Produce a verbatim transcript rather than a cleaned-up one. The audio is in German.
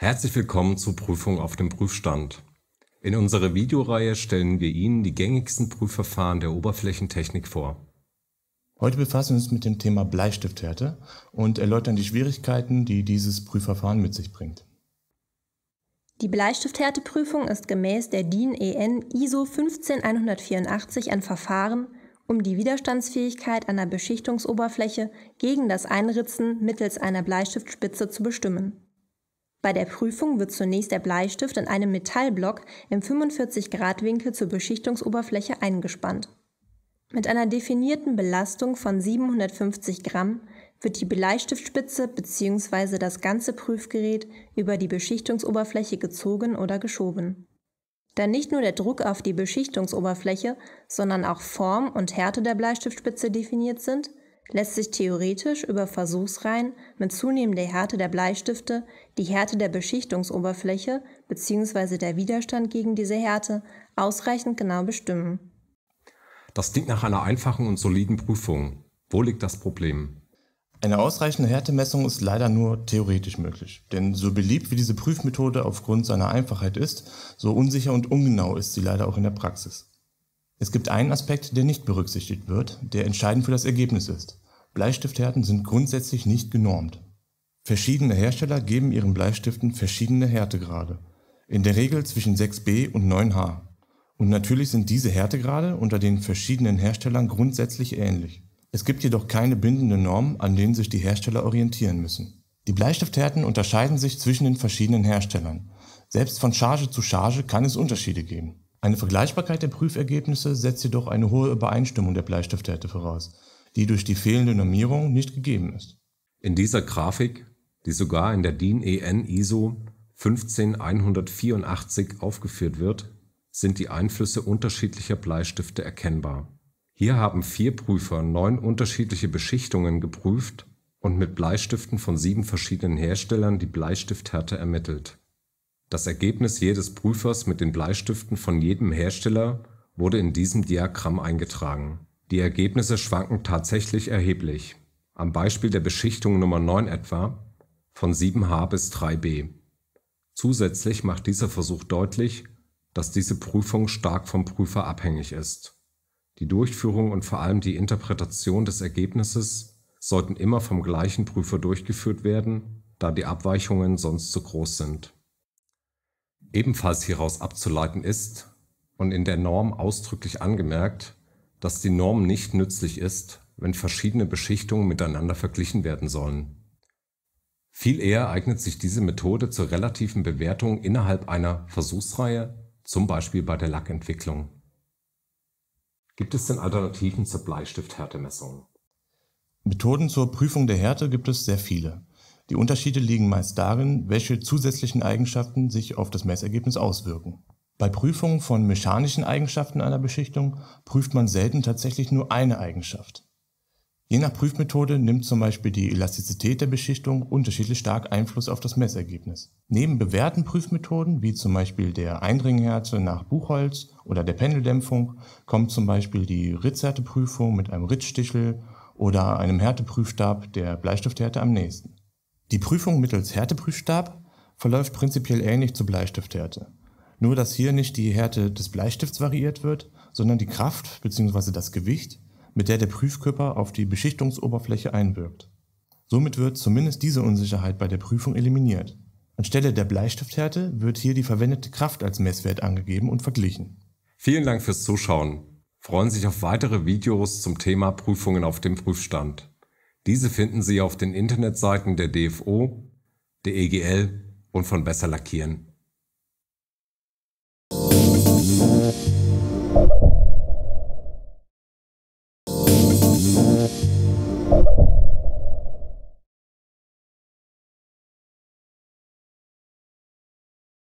Herzlich willkommen zur Prüfung auf dem Prüfstand. In unserer Videoreihe stellen wir Ihnen die gängigsten Prüfverfahren der Oberflächentechnik vor. Heute befassen wir uns mit dem Thema Bleistifthärte und erläutern die Schwierigkeiten, die dieses Prüfverfahren mit sich bringt. Die Bleistifthärteprüfung ist gemäß der D I N E N I S O fünfzehn einhundertvierundachtzig ein Verfahren, um die Widerstandsfähigkeit einer Beschichtungsoberfläche gegen das Einritzen mittels einer Bleistiftspitze zu bestimmen. Bei der Prüfung wird zunächst der Bleistift in einem Metallblock im fünfundvierzig Grad Winkel zur Beschichtungsoberfläche eingespannt. Mit einer definierten Belastung von siebenhundertfünfzig Gramm wird die Bleistiftspitze bzw. das ganze Prüfgerät über die Beschichtungsoberfläche gezogen oder geschoben. Da nicht nur der Druck auf die Beschichtungsoberfläche, sondern auch Form und Härte der Bleistiftspitze definiert sind, lässt sich theoretisch über Versuchsreihen mit zunehmender Härte der Bleistifte die Härte der Beschichtungsoberfläche bzw. der Widerstand gegen diese Härte ausreichend genau bestimmen. Das klingt nach einer einfachen und soliden Prüfung. Wo liegt das Problem? Eine ausreichende Härtemessung ist leider nur theoretisch möglich, denn so beliebt wie diese Prüfmethode aufgrund seiner Einfachheit ist, so unsicher und ungenau ist sie leider auch in der Praxis. Es gibt einen Aspekt, der nicht berücksichtigt wird, der entscheidend für das Ergebnis ist. Bleistifthärten sind grundsätzlich nicht genormt. Verschiedene Hersteller geben ihren Bleistiften verschiedene Härtegrade, in der Regel zwischen sechs B und neun H. Und natürlich sind diese Härtegrade unter den verschiedenen Herstellern grundsätzlich ähnlich. Es gibt jedoch keine bindende Norm, an denen sich die Hersteller orientieren müssen. Die Bleistifthärten unterscheiden sich zwischen den verschiedenen Herstellern. Selbst von Charge zu Charge kann es Unterschiede geben. Eine Vergleichbarkeit der Prüfergebnisse setzt jedoch eine hohe Übereinstimmung der Bleistifthärte voraus, die durch die fehlende Normierung nicht gegeben ist. In dieser Grafik, die sogar in der D I N E N I S O fünfzehn einhundertvierundachtzig aufgeführt wird, sind die Einflüsse unterschiedlicher Bleistifte erkennbar. Hier haben vier Prüfer neun unterschiedliche Beschichtungen geprüft und mit Bleistiften von sieben verschiedenen Herstellern die Bleistifthärte ermittelt. Das Ergebnis jedes Prüfers mit den Bleistiften von jedem Hersteller wurde in diesem Diagramm eingetragen. Die Ergebnisse schwanken tatsächlich erheblich, am Beispiel der Beschichtung Nummer neun etwa, von sieben H bis drei B. Zusätzlich macht dieser Versuch deutlich, dass diese Prüfung stark vom Prüfer abhängig ist. Die Durchführung und vor allem die Interpretation des Ergebnisses sollten immer vom gleichen Prüfer durchgeführt werden, da die Abweichungen sonst zu groß sind. Ebenfalls hieraus abzuleiten ist und in der Norm ausdrücklich angemerkt, dass die Norm nicht nützlich ist, wenn verschiedene Beschichtungen miteinander verglichen werden sollen. Viel eher eignet sich diese Methode zur relativen Bewertung innerhalb einer Versuchsreihe, zum Beispiel bei der Lackentwicklung. Gibt es denn Alternativen zur Bleistifthärtemessung? Methoden zur Prüfung der Härte gibt es sehr viele. Die Unterschiede liegen meist darin, welche zusätzlichen Eigenschaften sich auf das Messergebnis auswirken. Bei Prüfungen von mechanischen Eigenschaften einer Beschichtung prüft man selten tatsächlich nur eine Eigenschaft. Je nach Prüfmethode nimmt zum Beispiel die Elastizität der Beschichtung unterschiedlich stark Einfluss auf das Messergebnis. Neben bewährten Prüfmethoden, wie zum Beispiel der Eindringhärte nach Buchholz oder der Pendeldämpfung, kommt zum Beispiel die Ritzhärteprüfung mit einem Ritzstichel oder einem Härteprüfstab der Bleistifthärte am nächsten. Die Prüfung mittels Härteprüfstab verläuft prinzipiell ähnlich zur Bleistifthärte. Nur dass hier nicht die Härte des Bleistifts variiert wird, sondern die Kraft bzw. das Gewicht, mit der der Prüfkörper auf die Beschichtungsoberfläche einwirkt. Somit wird zumindest diese Unsicherheit bei der Prüfung eliminiert. Anstelle der Bleistifthärte wird hier die verwendete Kraft als Messwert angegeben und verglichen. Vielen Dank fürs Zuschauen. Freuen Sie sich auf weitere Videos zum Thema Prüfungen auf dem Prüfstand. Diese finden Sie auf den Internetseiten der D F O, der E G L und von Besser Lackieren.